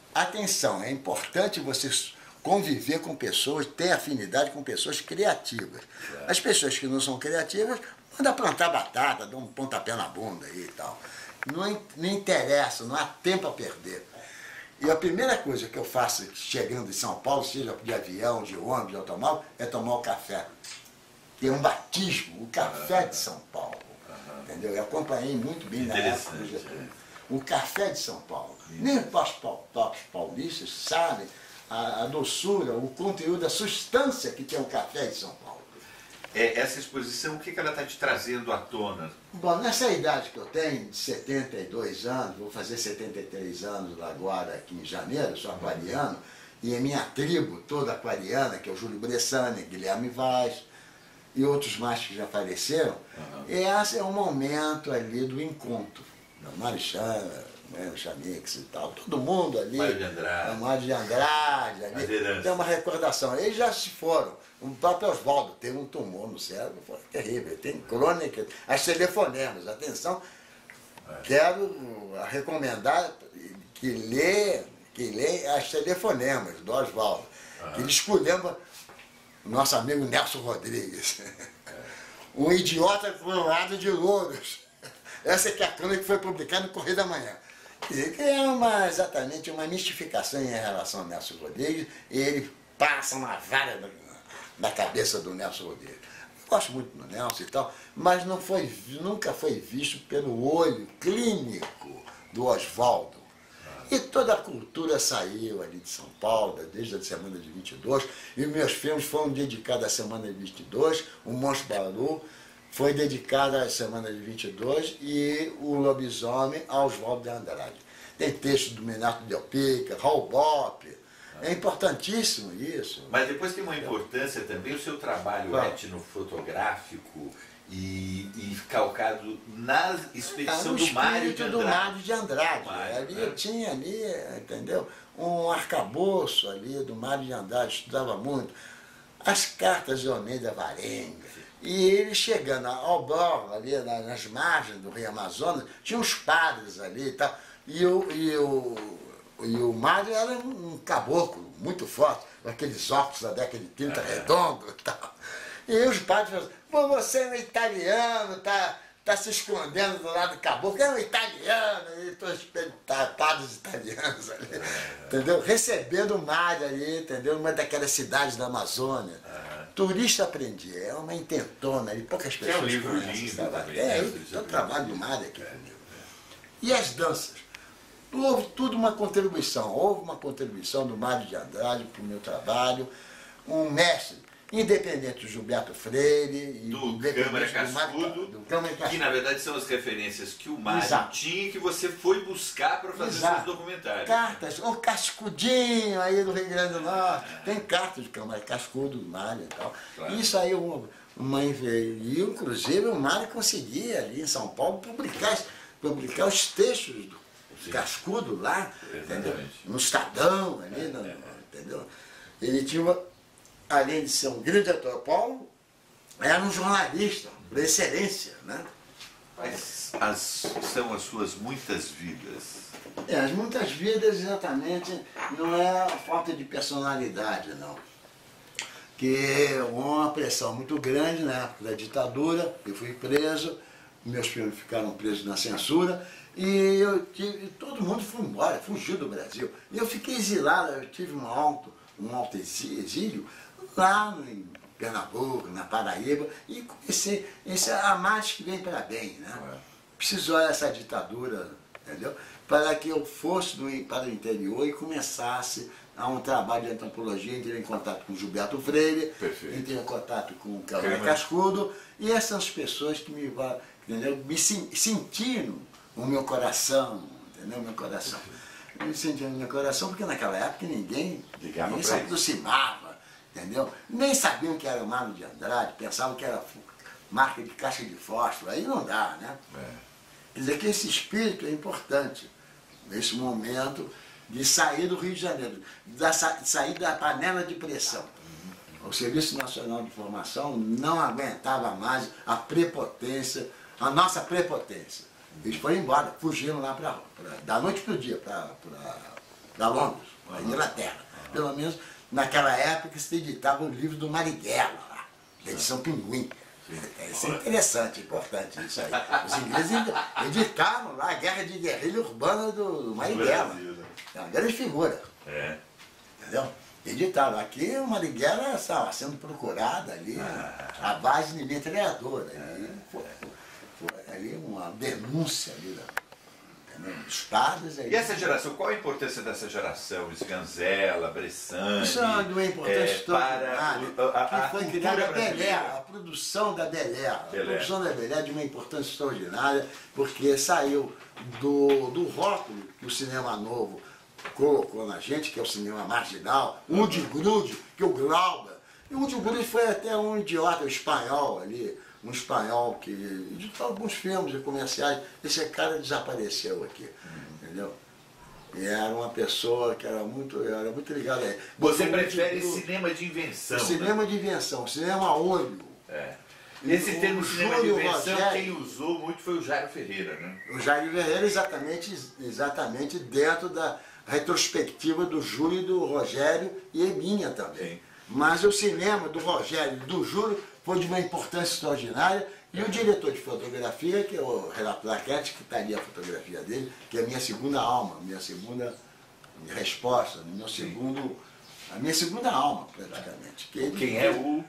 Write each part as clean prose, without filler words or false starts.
atenção, é importante você conviver com pessoas, ter afinidade com pessoas criativas. As pessoas que não são criativas, manda plantar batata, dá um pontapé na bunda aí e tal. Não interessa, não há tempo a perder. E a primeira coisa que eu faço chegando em São Paulo, seja de avião, de ônibus, de automóvel, é tomar o café. Tem um batismo, o café de São Paulo. Entendeu? Eu acompanhei muito bem na época do Getúlio. O café de São Paulo. Nem os paulistas sabem a doçura, o conteúdo, a substância que tem o café de São Paulo. Essa exposição, o que ela está te trazendo à tona? Bom, nessa idade que eu tenho, de 72 anos, vou fazer 73 anos agora aqui em janeiro, sou aquariano, e a minha tribo toda aquariana, que é o Júlio Bressani, Guilherme Vaz, e outros mais que já faleceram, esse é o momento ali do encontro. Marichan, né, Chamix e tal, todo mundo ali. Mário de Andrade. Mário de Andrade, ali, tem uma recordação. Eles já se foram. O próprio Oswaldo teve um tumor no cérebro, foi terrível. Tem crônica, as telefonemas, atenção, quero recomendar que lê as telefonemas do Oswaldo, que ele escolheu o nosso amigo Nelson Rodrigues. Um idiota coroado de louros. Essa é a crônica que foi publicada no Correio da Manhã. Que é exatamente uma mistificação em relação ao Nelson Rodrigues, e ele passa uma vara na cabeça do Nelson Rodrigues. Eu gosto muito do Nelson e tal, mas nunca foi visto pelo olho clínico do Oswaldo. E toda a cultura saiu ali de São Paulo, desde a semana de 22, e meus filmes foram dedicados à semana de 22, o Monstro Bauru foi dedicado à semana de 22 e o Lobisomem a Oswaldo de Andrade. Tem texto do Minato Del Pica, Raul Bopp, é importantíssimo isso. Mas depois tem uma importância também o seu trabalho etnofotográfico e calcado na expedição do Mário de Andrade. Do Mário de Andrade. Eu tinha ali, entendeu? Um arcabouço ali do Mário de Andrade, estudava muito. As cartas de Almeida Varenga. E ele chegando ao Borgo, ali nas margens do Rio Amazonas, tinha uns padres ali e tal. E o Mário era um caboclo muito forte, com aqueles óculos da década de 30 redondo e tal. E os padres falaram, pô, você é um italiano, tá se escondendo do lado do caboclo, é um italiano, e todos padres italianos ali, entendeu? Recebendo o Mário ali, entendeu? Uma daquelas cidades da Amazônia. Turista aprendia, é uma intentona ali, poucas pessoas é um livro conhecem. lindo Também, o trabalho do Mário aqui comigo. E as danças? Houve tudo uma contribuição, houve uma contribuição do Mário de Andrade para o meu trabalho, um mestre, independente do Gilberto Freire e do Câmara Cascudo, que na verdade são as referências que o Mário tinha e que você foi buscar para fazer seus documentários. Cartas, o Cascudinho aí do Rio Grande do Norte, tem cartas do Câmara Cascudo, do Mário e tal. Isso aí, e inclusive o Mário conseguia ali em São Paulo publicar os textos do Cascudo lá, entendeu? No Estadão, ali, entendeu? Ele tinha além de ser um grande antropólogo, era um jornalista, por excelência, né? Quais são as suas muitas vidas? As muitas vidas, exatamente, não é a falta de personalidade, não. Que uma pressão muito grande na época da ditadura, eu fui preso, meus filhos ficaram presos na censura, e todo mundo foi embora, fugiu do Brasil. E eu fiquei exilado, eu tive um alto exílio, lá em Pernambuco, na Paraíba, e comecei, a mais que vem para bem, né? Precisou essa ditadura, entendeu? Para que eu fosse para o interior e começasse a um trabalho de antropologia, entrei em contato com Gilberto Freire, entrei em contato com o Câmara Cascudo, e essas pessoas que me sentiram no meu coração, entendeu? Meu coração. Eu me sentia no meu coração porque naquela época ninguém se aproximava, entendeu? Nem sabiam que era o Mário de Andrade, pensavam que era marca de caixa de fósforo, aí não dá, né? Quer dizer que esse espírito é importante, nesse momento de sair do Rio de Janeiro, de sair da panela de pressão. O Serviço Nacional de Informação não aguentava mais a prepotência, a nossa prepotência. Eles foram embora, fugiram lá da noite para o dia, para da Londres, da Inglaterra. Pelo menos naquela época se editava o livro do Marighella, lá, da edição Pinguim. Isso é interessante, importante isso aí. Os ingleses editaram lá a guerra de guerrilha urbana do Marighella. É uma grande figura. Entendeu? Editaram. Aqui o Marighella estava sendo procurado ali, a base de metralhadora. Foi ali uma denúncia ali dos padres. E essa geração, qual a importância dessa geração? Sganzella, Bressani? Isso é de uma importância para que foi criada a Belé, a produção da Belé. A produção da Belé é de uma importância extraordinária, porque saiu do rótulo que o cinema novo colocou na gente, que é o cinema marginal, o de Grude, que é o Glauber. E o de Grude foi até um idiota espanhol ali, um espanhol que editou alguns filmes e comerciais. Esse cara desapareceu aqui, entendeu? E era uma pessoa que era muito ligada a ele. Você prefere cinema de invenção? Cinema de invenção, cinema a olho. Esse termo cinema de invenção, quem usou muito foi o Jairo Ferreira, né? O Jairo Ferreira exatamente dentro da retrospectiva do Júlio e do Rogério e minha também. Sim. Mas o cinema do Rogério e do Júlio foi de uma importância extraordinária, e o diretor de fotografia, que é o Renato Laquete, que está ali a fotografia dele, que é a minha segunda alma, minha segunda resposta, a minha segunda alma, praticamente. Quem é o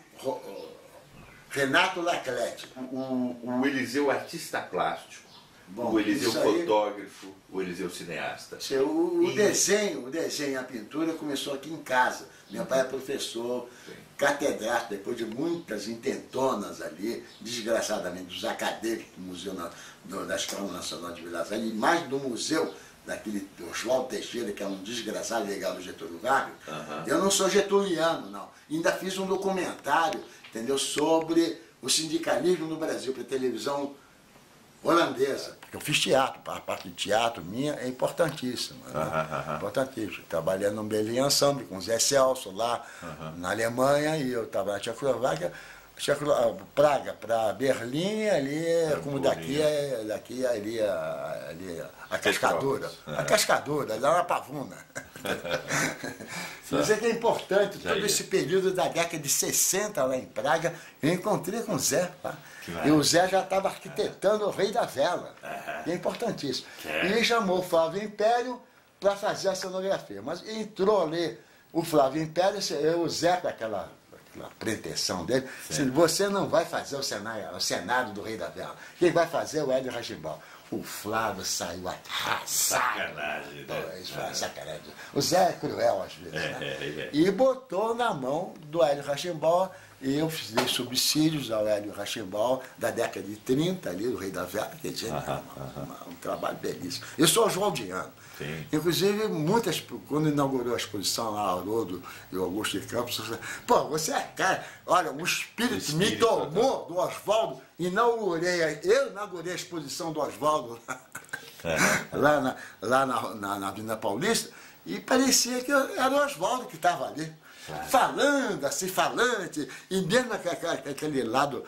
Renato Laquete. O Eliseu artista plástico. Bom, o Eliseu fotógrafo, o Eliseu cineasta. O desenho, a pintura começou aqui em casa. Meu pai é professor, catedrático, depois de muitas intentonas ali, desgraçadamente, dos acadêmicos do Museu da Escola Nacional de Belas Artes, e mais do museu daquele Oswaldo Teixeira, que é um desgraçado legal do Getúlio Vargas. Eu não sou getuliano, não. Ainda fiz um documentário, entendeu, sobre o sindicalismo no Brasil, para televisão holandesa. Porque eu fiz teatro, a parte de teatro minha é importantíssima. Importantíssimo. Trabalhei no Berlim Ensemble com o Zé Celso lá na Alemanha, e eu estava na Tchecoslováquia, Praga para Berlim, ali, como daqui ali a Cascadura. A Cascadura, lá na Pavuna. Isso é que é importante, todo esse período da década de 60 lá em Praga, eu encontrei com o Zé. E o Zé já estava arquitetando o Rei da Vela, que é importantíssimo. E ele chamou o Flávio Império para fazer a cenografia. Mas entrou ali o Flávio Império, o Zé com aquela pretensão dele, disse, você não vai fazer o cenário do Rei da Vela. Quem vai fazer é o Hélio Rachibal. O Flávio saiu arrasado. Sacanagem, né? Sacanagem. O Zé é cruel às vezes, né? E botou na mão do Hélio Rachibal, e eu dei subsídios ao Hélio Rachibal da década de 30, ali, do Rei da Vela, que tinha um trabalho belíssimo. Eu sou oswaldiano. Sim. Inclusive, quando inaugurou a exposição lá, Haroldo e Augusto de Campos, pô, você é cara, olha, o espírito me tomou do Oswaldo, eu inaugurei a exposição do Oswaldo lá na Avenida Paulista, e parecia que era o Oswaldo que estava ali. Falando, assim, falante, e mesmo aquele lado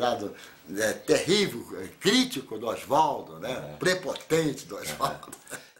terrível, crítico do Oswaldo, né? Prepotente do Oswaldo.